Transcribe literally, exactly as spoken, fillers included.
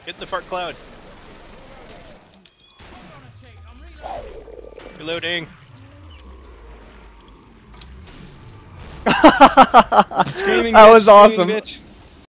Hit the fart cloud. Reloading. Screaming That bitch, was screaming awesome. Bitch.